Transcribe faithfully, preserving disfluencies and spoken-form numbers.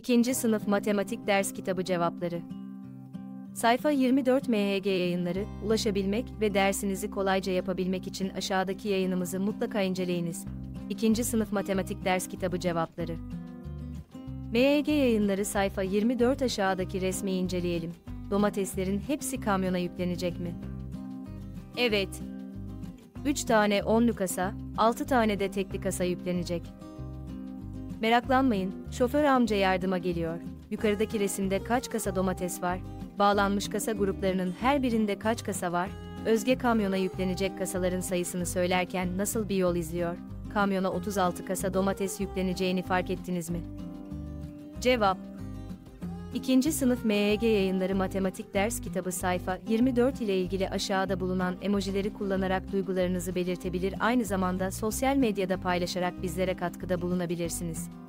İkinci Sınıf Matematik Ders Kitabı Cevapları. Sayfa yirmi dört M H G Yayınları, ulaşabilmek ve dersinizi kolayca yapabilmek için aşağıdaki yayınımızı mutlaka inceleyiniz. İkinci Sınıf Matematik Ders Kitabı Cevapları. M H G Yayınları sayfa yirmi dört aşağıdaki resmi inceleyelim. Domateslerin hepsi kamyona yüklenecek mi? Evet. üç tane onlu kasa, altı tane de tekli kasa yüklenecek. Meraklanmayın, şoför amca yardıma geliyor. Yukarıdaki resimde kaç kasa domates var? Bağlanmış kasa gruplarının her birinde kaç kasa var? Özge kamyona yüklenecek kasaların sayısını söylerken nasıl bir yol izliyor? Kamyona otuz altı kasa domates yükleneceğini fark ettiniz mi? Cevap: İkinci Sınıf M H G Yayınları Matematik Ders Kitabı sayfa yirmi dört ile ilgili aşağıda bulunan emojileri kullanarak duygularınızı belirtebilir, aynı zamanda sosyal medyada paylaşarak bizlere katkıda bulunabilirsiniz.